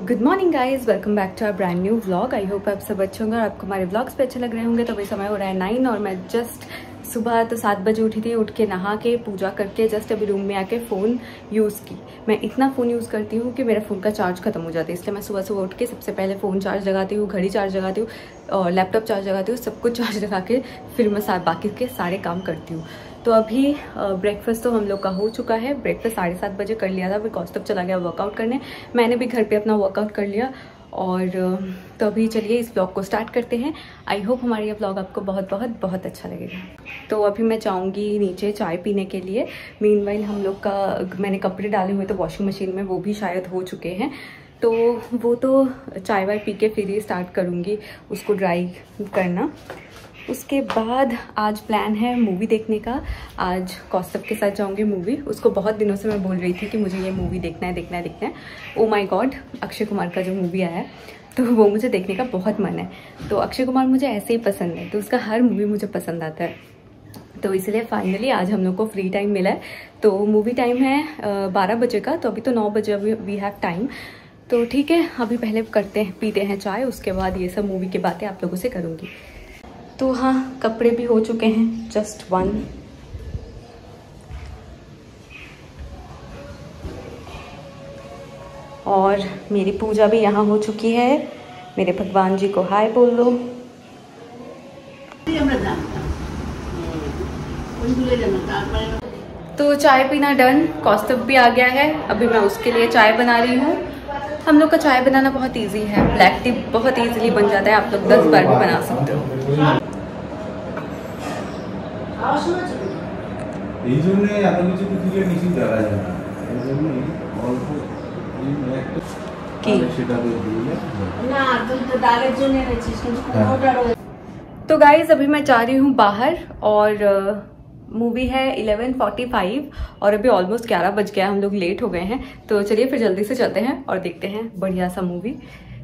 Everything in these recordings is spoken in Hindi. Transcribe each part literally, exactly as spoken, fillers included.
Good morning guys, welcome back to our brand new vlog. I hope आप सब अच्छे होंगे और आपको हमारे व्लॉग्स पे अच्छे लग रहे होंगे। तो अभी समय हो रहा है नाइन और मैं जस्ट सुबह तो सात बजे उठी थी। उठ के नहा के पूजा करके जस्ट अभी रूम में आके फ़ोन यूज़ की। मैं इतना फ़ोन यूज़ करती हूँ कि मेरा फ़ोन का चार्ज खत्म हो जाता है, इसलिए मैं सुबह सुबह उठ के सबसे पहले फ़ोन चार्ज लगाती हूँ, घड़ी चार्ज लगाती हूँ और लैपटॉप चार्ज लगाती हूँ। सब कुछ चार्ज लगा के फिर मैं साथ बाकी के सारे काम करती हूँ। तो अभी ब्रेकफास्ट तो हम लोग का हो चुका है। ब्रेकफास्ट साढ़े सात बजे कर लिया था, फिर कौस्तुभ चला गया वर्कआउट करने। मैंने भी घर पे अपना वर्कआउट कर लिया और तो अभी चलिए इस व्लॉग को स्टार्ट करते हैं। आई होप हमारी ये व्लॉग आपको बहुत बहुत बहुत अच्छा लगेगा। तो अभी मैं जाऊंगी नीचे चाय पीने के लिए। मीनवाइल हम लोग का मैंने कपड़े डाले हुए तो वॉशिंग मशीन में, वो भी शायद हो चुके हैं। तो वो तो चाय वाय पी के फिर ही स्टार्ट करूँगी उसको ड्राई करना। उसके बाद आज प्लान है मूवी देखने का। आज कौस्तुभ के साथ जाऊंगी मूवी। उसको बहुत दिनों से मैं बोल रही थी कि मुझे ये मूवी देखना है देखना है देखना है। Oh my God, Akshay Kumar का जो मूवी आया है तो वो मुझे देखने का बहुत मन है। तो अक्षय कुमार मुझे ऐसे ही पसंद है, तो उसका हर मूवी मुझे पसंद आता है। तो इसलिए फाइनली आज हम लोग को फ्री टाइम मिला है। तो मूवी टाइम है बारह बजे का, तो अभी तो नौ बजे अभी वी हैव टाइम। तो ठीक है, अभी पहले करते हैं पीते हैं चाय, उसके बाद ये सब मूवी की बातें आप लोगों से करूँगी। तो हाँ, कपड़े भी हो चुके हैं, जस्ट वन। और मेरी पूजा भी यहाँ हो चुकी है। मेरे भगवान जी को हाय बोल दो। तो चाय पीना डन, कौस्तुभ भी आ गया है। अभी मैं उसके लिए चाय बना रही हूँ। हम लोग का चाय बनाना बहुत इजी है, ब्लैक टी बहुत इजीली बन जाता है। आप लोग दस बार भी बना सकते हो। এই জন্য এত কিছু থেকে নিচে দেখা যায় না, এই জন্য অল্প কি সেটা দিয়ে না তুই তো ডালের জন্য এনেছিস কিন্তু ওটার। तो गाइज अभी मैं जा रही हूँ बाहर और मूवी है इलेवन फोर्टी फाइव और अभी ऑलमोस्ट ग्यारह बज गया, हम लोग लेट हो गए हैं। तो चलिए फिर जल्दी से चलते हैं और देखते हैं बढ़िया सा मूवी।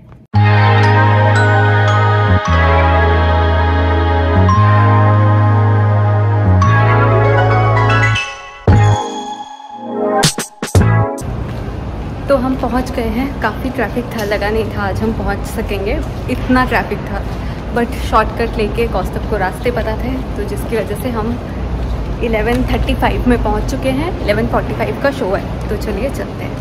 तो हम पहुंच गए हैं। काफ़ी ट्रैफिक था, लगा नहीं था आज हम पहुंच सकेंगे, इतना ट्रैफिक था। बट शॉर्टकट लेके कौस्तुभ को रास्ते पता थे, तो जिसकी वजह से हम इलेवन थर्टी फाइव में पहुंच चुके हैं। इलेवन फोर्टी फाइव का शो है, तो चलिए चलते हैं।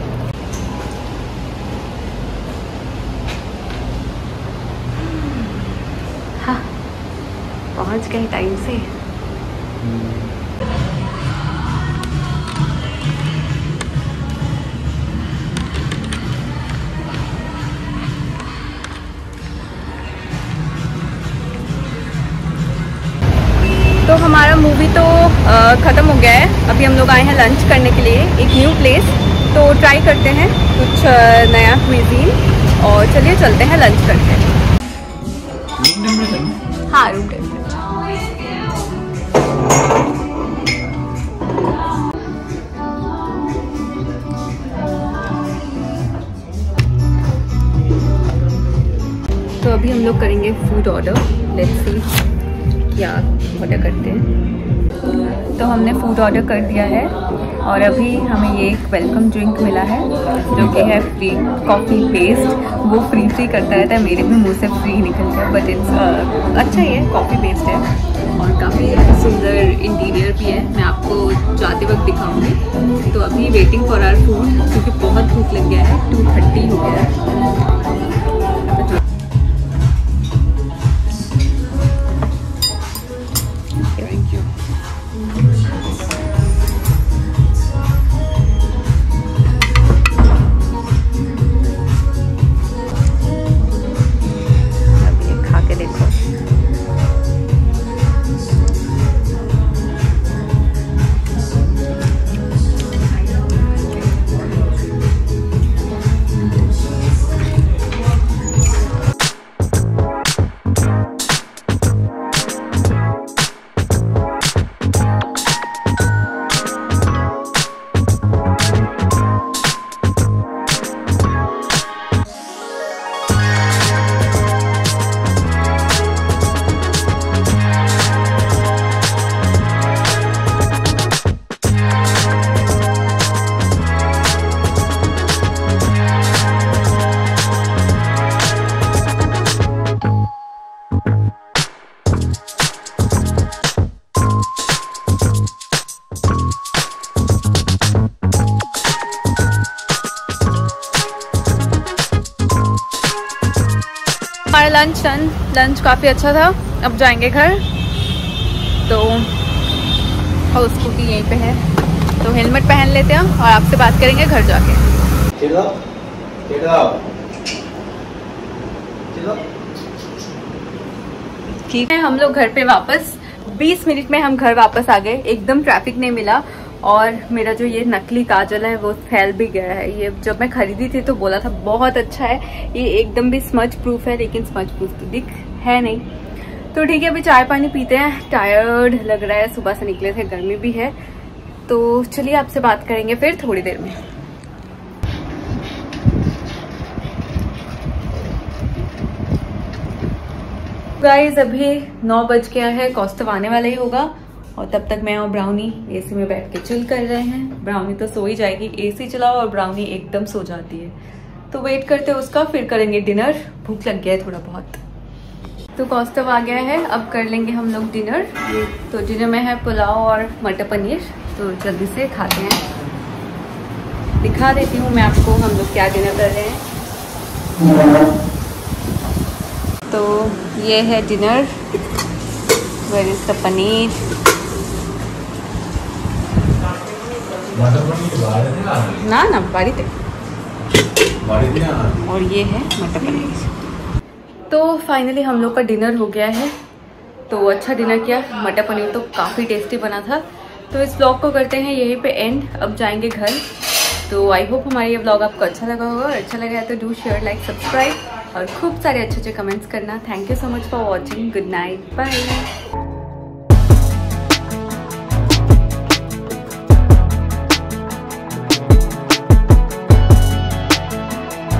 हाँ, पहुंच गए टाइम से। तो हमारा मूवी तो ख़त्म हो गया है। अभी हम लोग आए हैं लंच करने के लिए एक न्यू प्लेस। तो ट्राई करते हैं कुछ नया क्विजीन और चलिए चलते हैं लंच करते हैं। हाँ, रूम टेम्परेचर। तो अभी हम लोग करेंगे फूड ऑर्डर। लेट्स सी क्या ऑर्डर करते हैं। तो हमने फूड ऑर्डर कर दिया है और अभी हमें ये एक वेलकम ड्रिंक मिला है जो कि है फ्री कॉफ़ी बेस्ड। वो फ्री फ्री करता रहता है, मेरे भी मुंह से फ्री निकल गया, बट इट्स अच्छा ही है, कॉफ़ी बेस्ड है और काफ़ी सुंदर इंटीरियर भी है। मैं आपको जाते वक्त दिखाऊंगी। तो अभी वेटिंग फॉर आवर फूड, क्योंकि बहुत भूख लग गया है। टू थर्टी हो गया है। लंच डन, लंच काफ़ी अच्छा था। अब जाएंगे घर, तो और स्कूटी यहीं पे है, तो हेलमेट पहन लेते हैं और आपसे बात करेंगे घर जाके। चलो चलो चलो। ठीक है, हम लोग घर पे वापस, बीस मिनट में हम घर वापस आ गए। एकदम ट्रैफिक नहीं मिला और मेरा जो ये नकली काजल है वो फैल भी गया है। ये जब मैं खरीदी थी तो बोला था बहुत अच्छा है, ये एकदम भी स्मच प्रूफ है, लेकिन स्मच प्रूफ तो दिख है नहीं। तो ठीक है, अभी चाय पानी पीते हैं। टायर्ड लग रहा है, सुबह से निकले थे, गर्मी भी है। तो चलिए आपसे बात करेंगे फिर थोड़ी देर में। गाइस अभी नौ बज गया है, कौस्तव आने वाला ही होगा और तब तक मैं और ब्राउनी एसी में बैठ के चिल कर रहे हैं। ब्राउनी तो सो ही जाएगी, एसी चलाओ और ब्राउनी एकदम सो जाती है। तो वेट करते हैं उसका, फिर करेंगे डिनर। भूख लग गया है थोड़ा बहुत। तो कौस्तव आ गया है, अब कर लेंगे हम लोग डिनर। तो डिनर में है पुलाव और मटर पनीर, तो जल्दी से खाते हैं। दिखा देती हूँ मैं आपको हम लोग क्या डिनर कर रहे हैं। तो ये है dinner, where is the paneer. ना ना बाड़ी थे, और ये है मटर पनीर। तो फाइनली हम लोग का डिनर हो गया है। तो अच्छा डिनर किया, मटर पनीर तो काफ़ी टेस्टी बना था। तो इस व्लॉग को करते हैं यहीं पे एंड, अब जाएंगे घर। तो आई होप हमारा ये व्लॉग आपको अच्छा लगा होगा, और अच्छा लगा है तो डू शेयर लाइक सब्सक्राइब और खूब सारे अच्छे अच्छे कमेंट्स करना। Thank you so much for watching, good night, bye.